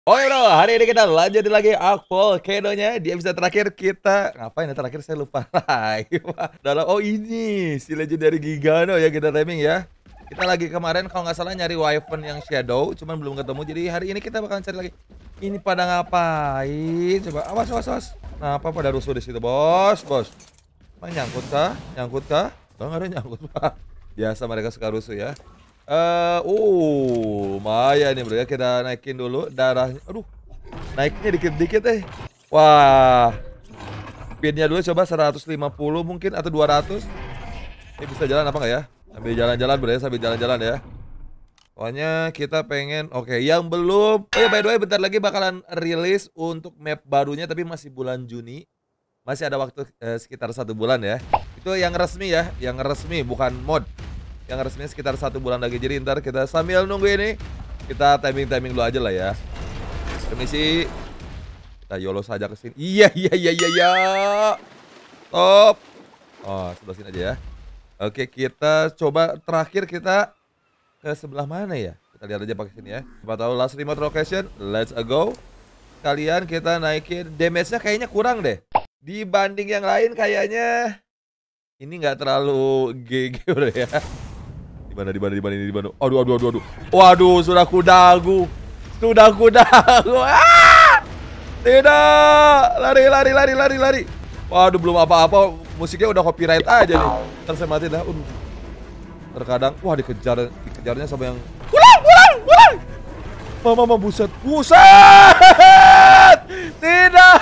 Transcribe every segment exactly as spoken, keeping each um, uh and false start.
Oke bro, hari ini kita lanjutin lagi Ark Volcano-nya. Di episode terakhir kita ngapain ya terakhir saya lupa lagi. Dalam oh ini si legendary Gigano ya kita timing ya. Kita lagi kemarin kalau nggak salah nyari Wyvern yang Shadow, cuman belum ketemu. Jadi hari ini kita bakalan cari lagi. Ini pada ngapain? Coba awas awas awas. Nah, apa pada rusuh di situ, bos? Bos. Mana nyangkut kah? Nyangkut kah? Oh, nggak ada nyangkut, Pak. Biasa mereka suka rusuh ya. Eh, uh, lumayan nih bro ya, kita naikin dulu darahnya. Aduh, naiknya dikit-dikit eh. Wah, speednya dulu coba seratus lima puluh mungkin atau dua ratus. Ini bisa jalan apa nggak ya? Sambil jalan-jalan bro ya, sambil jalan-jalan ya. Pokoknya kita pengen, oke okay, yang belum. Oh ya by the way bentar lagi bakalan rilis untuk map barunya, tapi masih bulan Juni. Masih ada waktu eh, sekitar satu bulan ya. Itu yang resmi ya, yang resmi bukan mod. Yang resminya sekitar satu bulan lagi. Jadi ntar kita sambil nunggu ini, kita timing-timing dulu aja lah ya. Permisi. Kita YOLO saja ke sini. Iya, iya, iya, iya, iya. Top. Oh, sebelah sini aja ya. Oke, kita coba terakhir kita ke sebelah mana ya? Kita lihat aja pakai sini ya. Coba tahu last remote location. Let's go. Kalian kita naikin. Damage-nya kayaknya kurang deh. Dibanding yang lain kayaknya ini nggak terlalu G G udah ya. Di mana di mana di mana ini di mana? Aduh aduh aduh aduh. Waduh, sudah kudagu. Sudah kudagu. Ah! Tidak. Lari lari lari lari lari. Waduh, belum apa-apa musiknya udah copyright aja nih. Ntar saya mati dah. Aduh. Terkadang wah dikejar dikejarnya sama yang pulang pulang pulang. Mama mama buset. Buset. Tidak.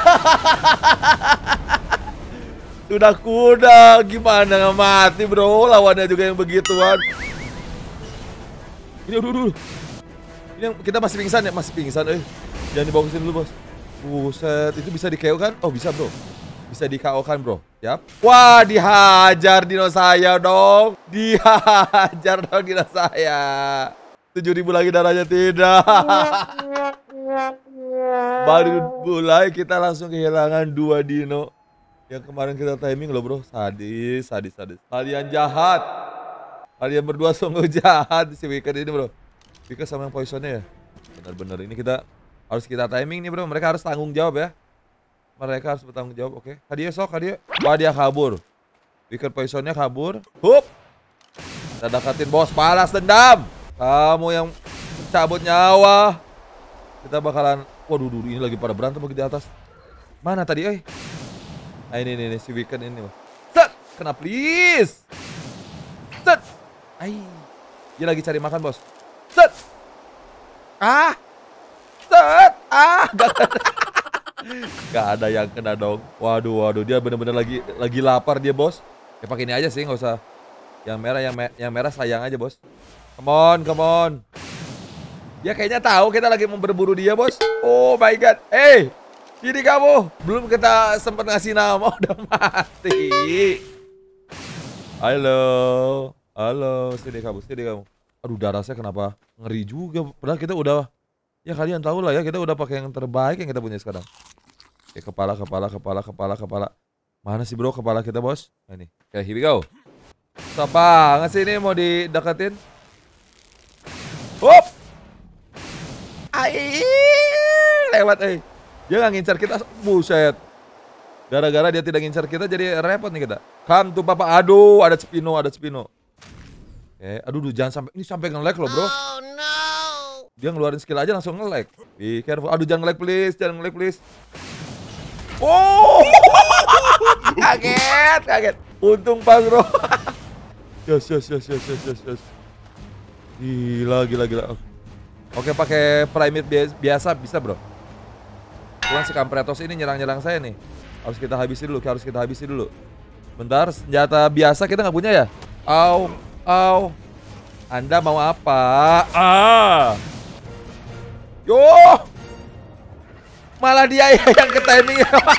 Sudah kuda, gimana nggak mati bro? Lawannya juga yang begituan. Ini aduh, aduh. Ini yang kita masih pingsan ya, masih pingsan eh. Jangan dibawa ke sini dulu, Bos. Buset, itu bisa di-K O kan? Oh, bisa, Bro. Bisa di-K O kan, Bro? Yap. Wah, dihajar dino saya dong. Dihajar dong dino saya. tujuh ribu lagi darahnya tidak. Baru mulai kita langsung kehilangan dua dino. Yang kemarin kita timing loh, Bro. Sadis, sadis, sadis. Kalian jahat. Kalian berdua sungguh jahat si Wicked ini bro. Wicked sama yang poisonnya ya. Benar-benar ini kita harus kita timing nih bro. Mereka harus tanggung jawab ya. Mereka harus bertanggung jawab. Oke. Kadia sok Kadia. Wah dia kabur. Wicked poisonnya kabur. Hup. Kita dekatin bos. Balas dendam. Kamu yang cabut nyawa. Kita bakalan. Waduh duh, ini lagi pada berantem lagi di atas. Mana tadi eh? Nah ini nih si Wicked ini. Set. Kena please. Set. Ay, dia lagi cari makan bos. Set, ah, set, ah, gak ada, gak ada yang kena dong. Waduh, waduh, dia bener-bener lagi lagi lapar dia bos. Ya pakai ini aja sih, nggak usah. Yang merah, yang, me yang merah sayang aja bos. Come on, come on. Dia kayaknya tahu kita lagi mau berburu dia bos. Oh my god, eh, hey, ini kamu belum kita sempat ngasih nama udah mati. Halo. Halo, sini kamu, sini kamu. Aduh, darah saya kenapa ngeri juga. Padahal kita udah, ya kalian tahu lah ya, kita udah pakai yang terbaik yang kita punya sekarang. Oke, kepala, kepala, kepala, kepala, kepala. Mana sih bro kepala kita bos? Nah, ini, oke, here we go. Susah banget sih ini mau dideketin. Hop! Aiii, lewat eh. Dia nggak ngincar kita, buset. Gara-gara dia tidak ngincar kita jadi repot nih kita. Come to papa, aduh ada Spino, ada Spino. Eh, aduh, aduh, jangan sampai ini sampai nge-lag loh, bro. Oh no. Dia ngeluarin skill aja langsung nge-lag. Be careful. Aduh, jangan nge-lag please, jangan nge-lag please. Oh, kaget, kaget. Untung pas, bro. Yes, yes, yes, yes, yes, yes, yes. Gila, gila, gila. Oke, pakai primate biasa bisa, bro. Cuman si Kampretos ini nyerang-nyerang saya nih. Harus kita habisi dulu, harus kita habisi dulu. Bentar, senjata biasa kita nggak punya ya? Au. Oh, Anda mau apa? Ah, yo, malah dia yang ke timing.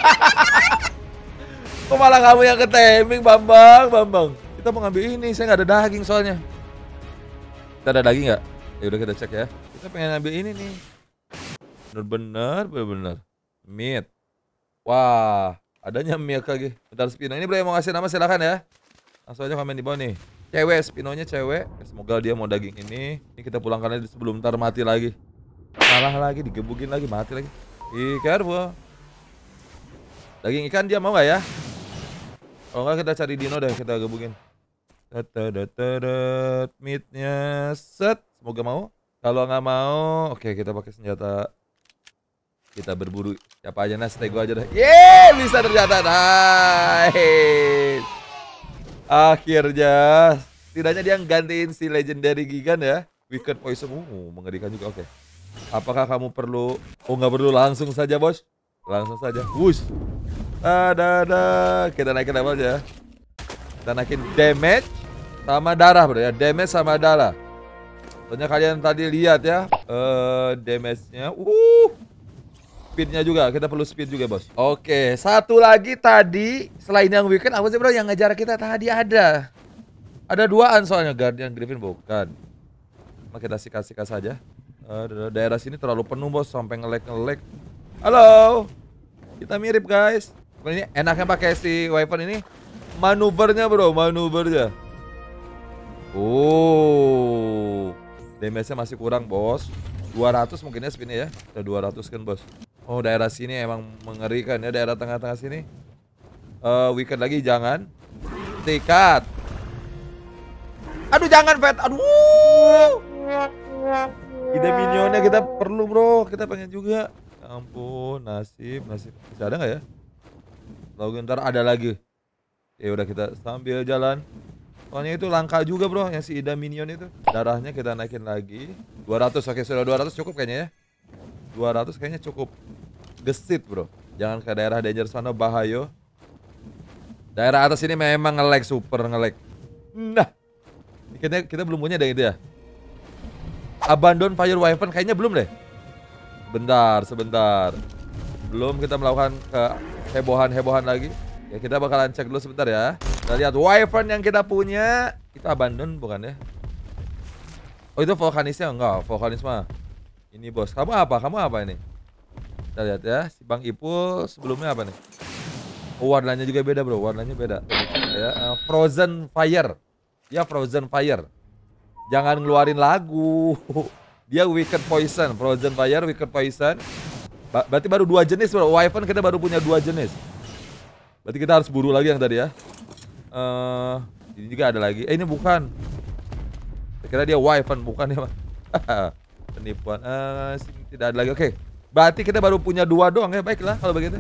Kok malah kamu yang ke timing, Bambang, Bambang? Kita mau ngambil ini, saya nggak ada daging soalnya. Kita ada daging nggak? Ya udah kita cek ya. Kita pengen ngambil ini nih. Bener-bener, bener-bener. Meat. Wah, adanya meat lagi. Bentar Spino. Ini bro yang mau ngasih nama silakan ya. Langsung aja komen di bawah nih. Cewek, Spinonya cewek. Semoga dia mau daging ini. Ini kita pulangkan aja sebelum ntar mati lagi. Kalah lagi, digebukin lagi, mati lagi. Be careful. Daging ikan dia mau nggak ya? Kalau nggak kita cari dino deh, kita gebukin. Meatnya set. Semoga mau. Kalau nggak mau, oke kita pakai senjata. Kita berburu. Siapa aja, Nas, stego aja deh. Yeay, bisa ternyata. Nice. Akhirnya. Setidaknya dia gantiin si Legendary Gigan ya. Wicked Poison. Uh, mengerikan juga, oke. Apakah kamu perlu? Oh, nggak perlu, langsung saja bos. Langsung saja. Wush. Ada, ada. Kita naikin level aja. Kita naikin damage sama darah bro ya. Damage sama darah. Soalnya kalian tadi lihat ya, uh, damage-nya, uh, speed-nya juga, kita perlu speed juga bos. Oke, satu lagi tadi, selain yang weekend, apa sih bro yang ngejar kita tadi ada. Ada duaan soalnya, Guardian Griffin bukan. Nah, kita sikat-sikat saja. Uh, daerah sini terlalu penuh bos, sampai nge-lag-nge-lag. Halo, kita mirip guys. Ini enaknya pakai si Wyvern ini, manuvernya bro, manuvernya. Oh. Damage-nya masih kurang bos. dua ratus mungkin ya spinnya ya. Udah dua ratus kan bos. Oh daerah sini emang mengerikan ya. Daerah tengah-tengah sini. uh, Weekend lagi jangan. Tikat. Aduh jangan Pet. Aduh. Ide minionnya kita perlu bro. Kita pengen juga. Ya ampun. Nasib. Nasib. Masih ada gak ya? Lalu ntar ada lagi. Ya udah kita sambil jalan. Soalnya itu langka juga bro, yang si Ida Minion itu. Darahnya kita naikin lagi. dua ratus, oke sudah dua ratus cukup kayaknya ya. dua ratus kayaknya cukup gesit bro. Jangan ke daerah danger sana, bahaya. Daerah atas ini memang nge-lag, super nge-lag. Nah, kita, kita belum punya deh itu ya. Abandon Fire Wyvern kayaknya belum deh. Bentar, sebentar. Belum kita melakukan kehebohan-hebohan lagi. Ya kita bakalan cek dulu sebentar ya. Kita lihat Wyvern yang kita punya. Itu abandon bukan ya? Oh itu vulkanisnya enggak, vulkanis mah. Ini bos, kamu apa? Kamu apa ini? Kita lihat ya, si Bang Ipul sebelumnya apa nih? Oh warnanya juga beda bro, warnanya beda ya, uh, Frozen Fire. Ya Frozen Fire. Jangan ngeluarin lagu. Dia Wicked Poison, Frozen Fire, Wicked Poison. Ba Berarti baru dua jenis bro, Wyvern kita baru punya dua jenis. Berarti kita harus buru lagi yang tadi ya. Uh, ini juga ada lagi. Eh ini bukan. Saya kira dia Wyvern, bukan ya Pak. Penipuan. Uh, tidak ada lagi. Oke. Berarti kita baru punya dua doang ya. Baiklah kalau begitu.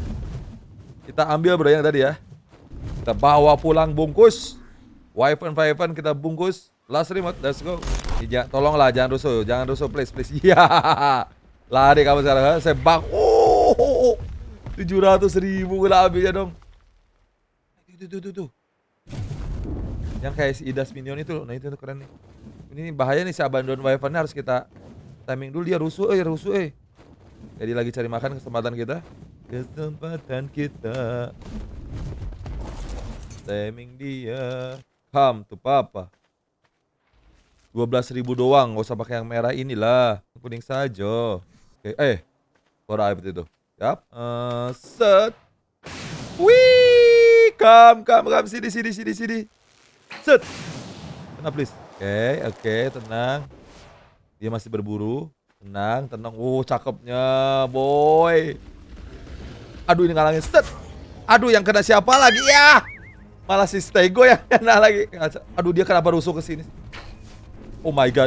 Kita ambil bro yang tadi ya. Kita bawa pulang bungkus. Wyvern Wyvern kita bungkus. Last remote, let's go. Ya, tolonglah jangan rusuh, jangan rusuh please please. Iya. Lari kamu sekarang. Saya bak. Oh. tujuh ratus ribu kita ambilnya dong. Tuh, tuh, tuh, tuh. Yang kayak si Idas Minion itu. Nah itu tuh keren nih. Ini bahaya nih si Abandon Wyvern, harus kita timing dulu. Dia rusuh eh, rusuh eh. Jadi lagi cari makan, kesempatan kita. Kesempatan kita. Timing dia. Come to papa. dua belas ribu doang, gak usah pakai yang merah inilah. Kuning saja. Oke, eh. Suara apa itu? Yap. Uh, set. Wih, come, come, come, sini, sini, sini, sini. Set. Kena please. Oke, okay, oke, okay, tenang. Dia masih berburu. Tenang, tenang. Oh, cakepnya, boy. Aduh, ini ngalangin. Set. Aduh, yang kena siapa lagi ya? Malah si Stego yang kena lagi. Aduh, dia kenapa rusuh ke sini? Oh my god.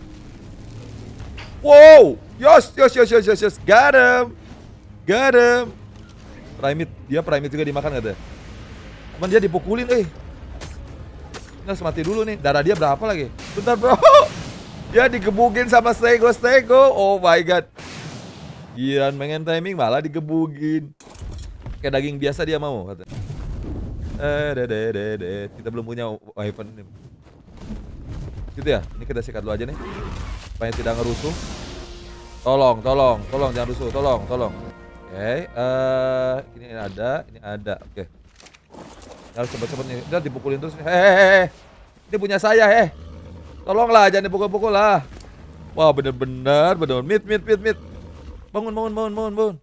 Wow. Yos, yos, yos, yos, yos, yos. Got him. Got him. Primate, dia primate juga dimakan katanya. Cuman dia dipukulin eh. Kita harus mati dulu nih. Darah dia berapa lagi? Bentar bro. Dia digebukin sama Stego, Stego. Oh my god. Giliran pengen timing malah digebukin. Kayak daging biasa dia mau katanya. Eh, de, de, de, de. Kita belum punya Wyvern ini. Gitu ya. Ini kita sikat dulu aja nih. Supaya tidak ngerusuh. Tolong, tolong, tolong jangan rusuh, tolong, tolong. Oke, okay, uh, ini ada, ini ada, oke. Okay. Harus cepet-cepet nih, udah dipukulin terus. Hehehe, ini punya saya, eh. Tolonglah, jangan dipukul-pukul lah. Wah, bener-bener, bener, mit, mit, mit, mit. Bangun, bangun, bangun, bangun, bangun.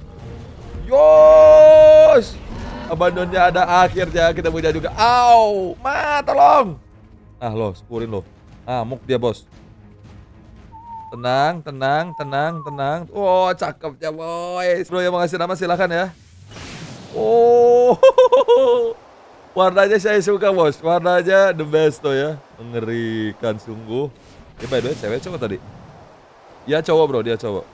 Yos, abandonnya ada akhirnya, kita punya juga. Au, ma, tolong. Ah, lo, syukurin lo. Ah, muk dia bos. Tenang, tenang, tenang, tenang. Oh, cakepnya boy. Bro yang mau ngasih nama silahkan ya. Oh, warnanya saya suka bos. Warnanya the best tuh ya. Mengerikan sungguh. Ya by the way, cewek cowok tadi? Ya cowok bro, dia cowok.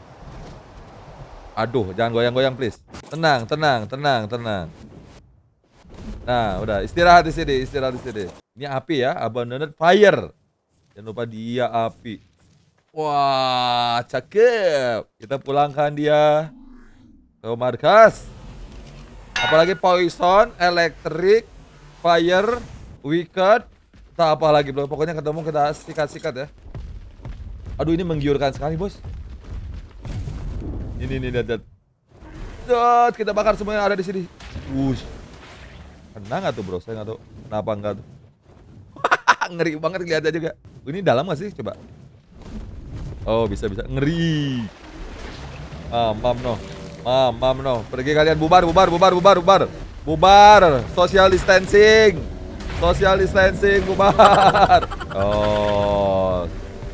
Aduh, jangan goyang-goyang please. Tenang, tenang, tenang, tenang. Nah, udah istirahat di sini, istirahat di sini. Ini api ya, abandoned fire. Jangan lupa dia api. Wah, cakep. Kita pulangkan dia ke markas. Apalagi poison, electric, fire, wicked. Tak apa lagi bro. Pokoknya ketemu kita sikat-sikat ya. Aduh, ini menggiurkan sekali bos. Ini nih lihat. Lihat, kita bakar semua yang ada di sini. Wush. Kena nggak tuh bro? Saya nggak tahu kenapa nggak tuh. Ngeri banget kelihatannya juga. Ini dalam nggak sih? Coba. Oh bisa bisa ngeri. Ah, mam no, mam mam no. Pergi kalian bubar bubar bubar bubar bubar bubar. Social distancing, social distancing bubar. Oh.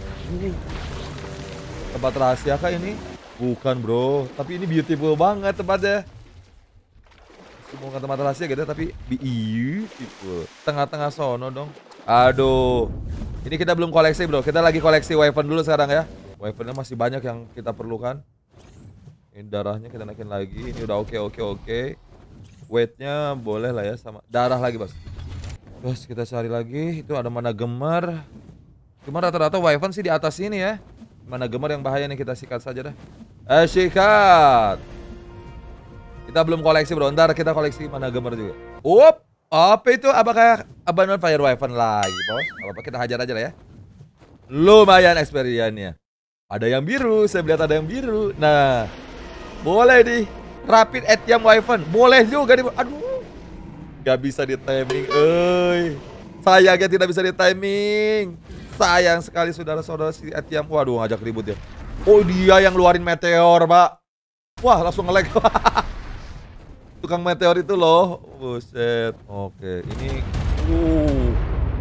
Tempat rahasia kah ini? Bukan bro, tapi ini beautiful banget tempatnya. Mau ke tempat rahasia gitu tapi beautiful. Tengah-tengah sono dong. Aduh. Ini kita belum koleksi bro. Kita lagi koleksi weapon dulu sekarang ya. Weaponnya masih banyak yang kita perlukan. Ini darahnya kita naikin lagi. Ini udah oke oke oke. Weightnya boleh lah ya sama darah lagi bos. Terus kita cari lagi. Itu ada mana gemar. Cuma rata-rata weapon sih di atas ini ya. Mana gemar yang bahaya nih kita sikat saja dah. Eh sikat. Kita belum koleksi bro, ntar kita koleksi mana gemar juga. Up, apa itu? Apakah abandon fire weapon lagi bos? Apa kita hajar aja lah ya. Lumayan experience-nya. Ada yang biru, saya melihat ada yang biru. Nah, boleh di rapid etiam weapon, boleh juga di. Aduh, gak bisa di timing, eh. Sayangnya tidak bisa di timing. Sayang sekali saudara-saudara si etiam. Waduh, ngajak ribut ya. Oh dia yang ngeluarin meteor pak. Wah langsung nge-lag. Tukang meteor itu loh. Buset. Oke, ini uh.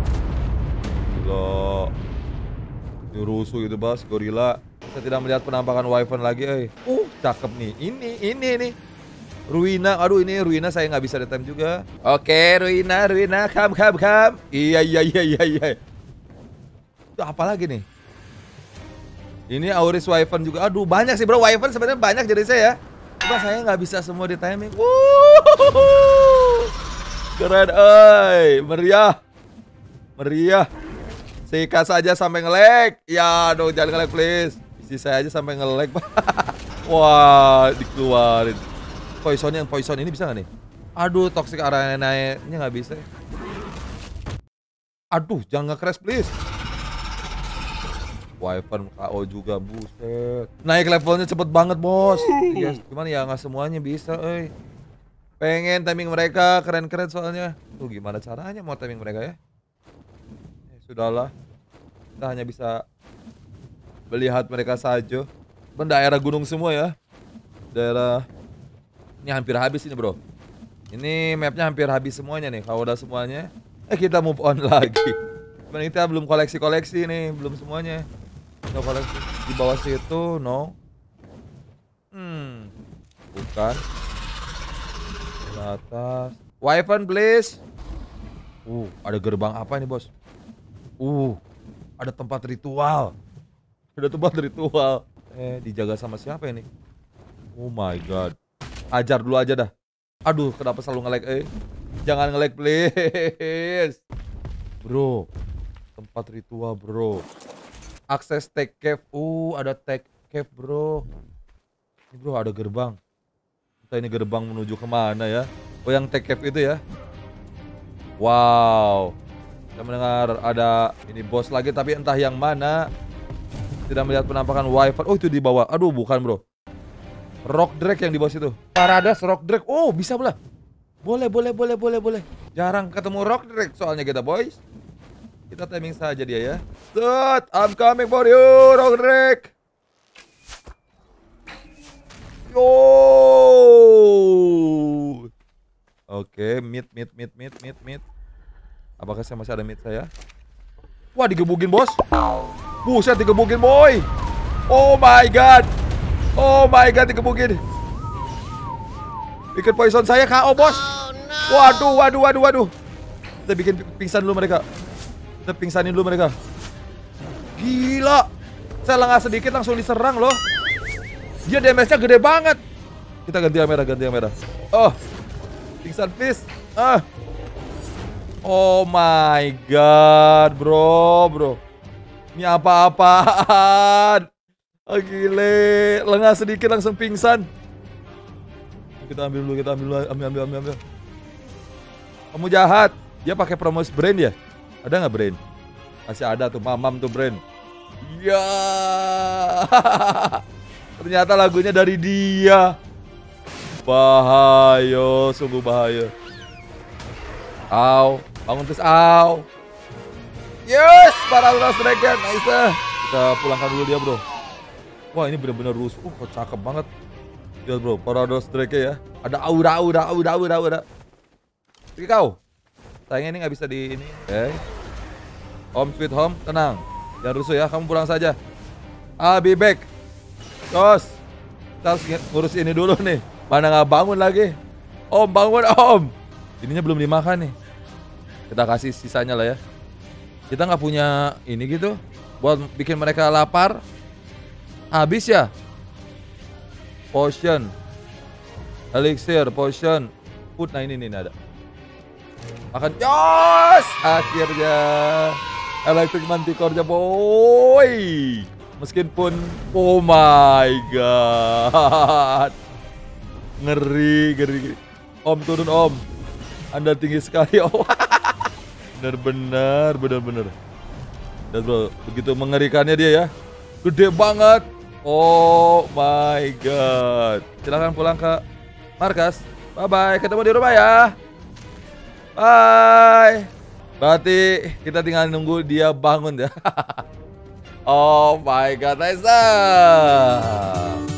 Gila. Ini rusuh gitu, Bos, gorila. Saya tidak melihat penampakan weapon lagi, eh. Uh, cakep nih. Ini, ini nih. Ruina. Aduh, ini Ruina saya nggak bisa detem juga. Oke, Ruina, Ruina, come, come, come. Iya, iya, iya, iya, iya. Itu apa lagi nih? Ini Auris weapon juga. Aduh, banyak sih, Bro. Weapon sebenarnya banyak jadi saya. Cuma saya nggak bisa semua di timing. Wuh, keren, oi, meriah, meriah. Sikat saja sampai nge-lag. Ya, dong jangan nge-lag please. Isi saya aja sampai nge-lag. Wah, dikeluarin. Poison yang poison ini bisa nggak nih? Aduh, toxic arena-nya nggak bisa. Aduh, jangan nge-crash please. Weapon K O juga, buset. Naik levelnya cepet banget bos. Iya, cuman ya nggak semuanya bisa, eh. Pengen timing mereka keren-keren soalnya. Tuh gimana caranya mau timing mereka ya? Ya sudahlah, kita hanya bisa melihat mereka saja. Ben daerah gunung semua ya. Daerah ini hampir habis ini bro. Ini mapnya hampir habis semuanya nih. Kalau udah semuanya, eh kita move on lagi. Cuman kita belum koleksi-koleksi nih, belum semuanya. No koleksi di bawah situ, no. Hmm, bukan. Di atas. Weapon please. Uh, ada gerbang apa ini bos? Uh, ada tempat ritual. Ada tempat ritual. Eh, dijaga sama siapa ini? Oh my god. Ajar dulu aja dah. Aduh, kenapa selalu nge-lag eh? Jangan nge-lag please. Bro, tempat ritual bro. Akses tech cave. Uh, ada tech cave bro. Ini bro ada gerbang. Entah ini gerbang menuju kemana ya. Oh yang tech cave itu ya. Wow. Saya mendengar ada ini bos lagi tapi entah yang mana. Tidak melihat penampakan wifi. Oh itu di bawah. Aduh bukan bro. Rock drake yang di bawah situ. Paradas rock drake. Oh bisa belah. Boleh boleh boleh boleh boleh. Jarang ketemu rock drake soalnya kita boys. Kita timing saja dia ya. Set, I'm coming for you, rock drake. Yo. Oke, mid mid mid mid mid mid. Apakah saya masih ada mid saya? Wah, digebukin, bos. Buset, digebukin, boy. Oh my god. Oh my god, dikebukin. Bikin poison saya K O, bos. Waduh, waduh, waduh, waduh. Kita bikin pingsan dulu mereka. Kita pingsanin dulu mereka. Gila. Saya lengah sedikit langsung diserang loh. Dia damage-nya gede banget. Kita ganti yang merah, ganti yang merah. Oh. Pingsan please. Ah. Oh my god, bro, bro. Ini apa-apaan? Oh, gile, lengah sedikit langsung pingsan. Kita ambil dulu, kita ambil dulu, ambil, ambil, ambil, ambil. Kamu jahat. Dia pakai promosi brand ya? Ada nggak brand? Masih ada tuh, mamam tuh brand. Ya. Ternyata lagunya dari dia. Bahaya, sungguh bahaya. Au, bangun terus, au. Yes, Paradox Dragon, nice. Kita pulangkan dulu dia, bro. Wah, ini benar-benar rusuh. Uh, kok cakep banget. Lihat, bro, Paradox Dragon ya. Ada aura, aura, aura, aura, aura. Oke, kau. Sayangnya ini nggak bisa di ini. Oke. Okay. Home sweet home, tenang. Jangan rusuh ya, kamu pulang saja. I'll be back. Terus, kita harus ngurus ini dulu nih. Mana nggak bangun lagi? Om, bangun, Om. Ininya belum dimakan nih. Kita kasih sisanya lah ya. Kita nggak punya ini gitu buat bikin mereka lapar. Habis ya. Potion, elixir, potion, food. Nah ini nih ada. Makan. Yes, akhirnya electric manticore-nya, boy. Meskipun, oh my god, ngeri, ngeri, ngeri. Om turun, Om. Anda tinggi sekali, Om. Bener-bener, bener-bener. Dan bro, begitu mengerikannya dia ya. Gede banget. Oh my god. Silahkan pulang ke markas. Bye-bye, ketemu di rumah ya. Bye. Berarti kita tinggal nunggu dia bangun ya. Oh my god, nice.